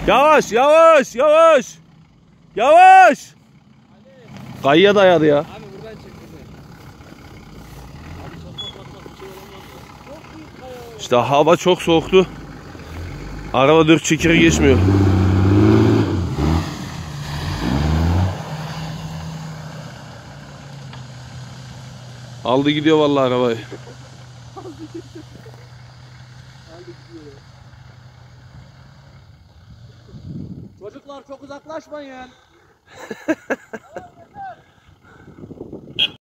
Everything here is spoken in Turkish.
Yavaş yavaş yavaş. Yavaş. Kayıya dayadı ya. Abi buradan çek bizi. İşte hava çok soğuktu. Araba 4 çekire geçmiyor. Aldı gidiyor vallahi arabayı. Çocuklar çok uzaklaşmayın.